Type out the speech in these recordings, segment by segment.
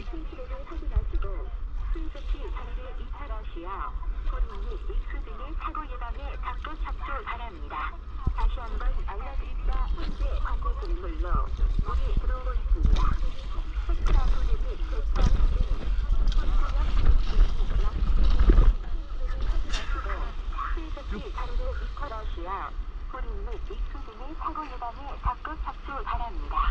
신시대를 확인하시고 수위급히 자리를 이탈하시어 본인 및 익수 등의 사고 예방에 적극 협조 바랍니다. 다시 한번 알려드립니다. 현재 관내 길물로 물이 들어오고 있습니다. 펜트라 도대 및 대차 등 본구역 수위급히 자리를 이탈하시어 본인 및 익수 등의 사고 예방에 적극 협조 바랍니다.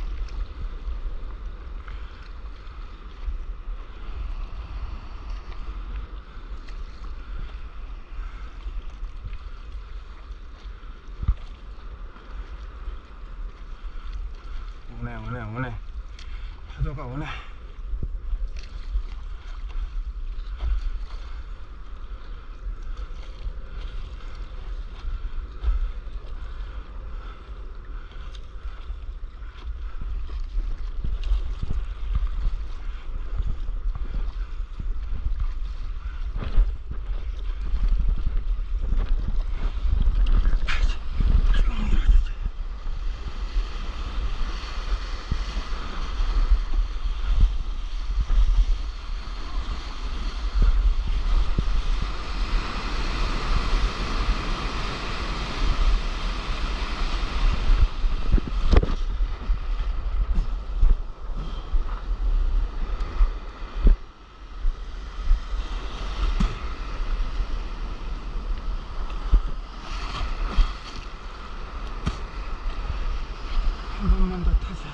오네 파도가 오네. 한 번만 더 타자.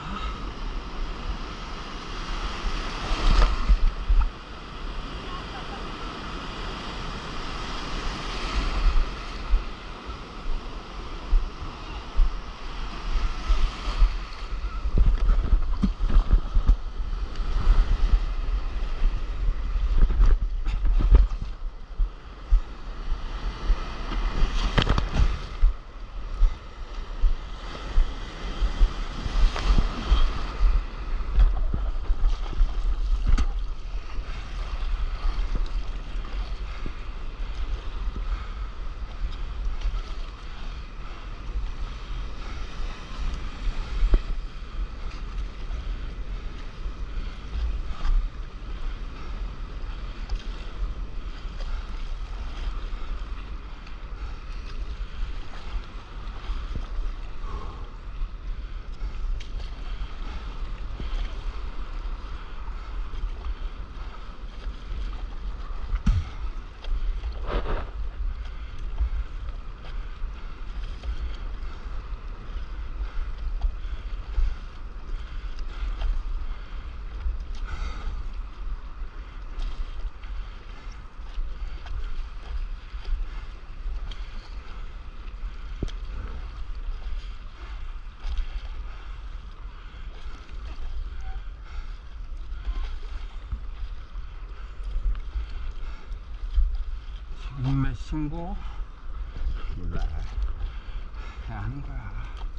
지금 몇 신고 몰라. 그냥 하는 거야.